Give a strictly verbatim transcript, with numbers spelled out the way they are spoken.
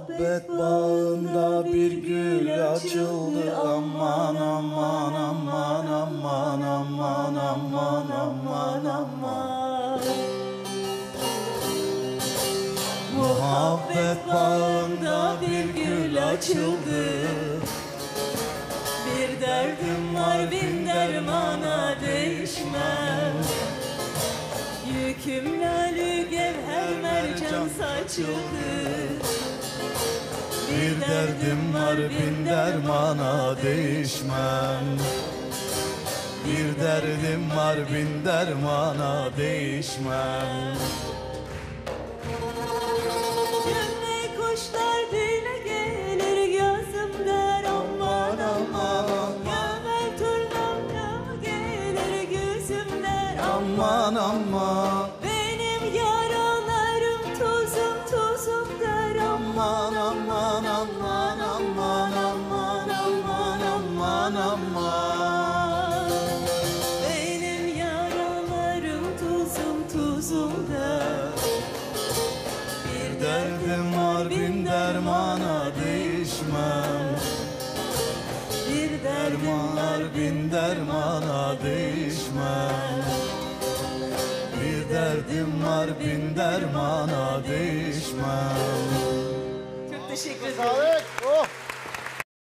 Muhabbet bağında bir gül açıldı. Aman aman aman aman aman aman aman aman. Muhabbet bağında bir gül açıldı. Bir derdim var bin dermana değişmez. Yüküm lalü gevher mercan saçıldı. Bir derdim var bin dermana değişmem. Bir derdim var bin dermana değişmem. Gömlek kuşlar dile gelir gözümden aman aman. Gömlek turnam gelir gözümden Aman aman. Benim yaralarım tuzum tuzum der Aman aman aman aman aman aman aman aman. Benim yaralarım tuzum tuzum der. Bir derdim var bin dermana değişmem. Bir derdim Dermanlar var bin dermana değişmem. Bir derdim var bin dermana değişmem. Çok teşekkür ederim. Sağlık. Oh.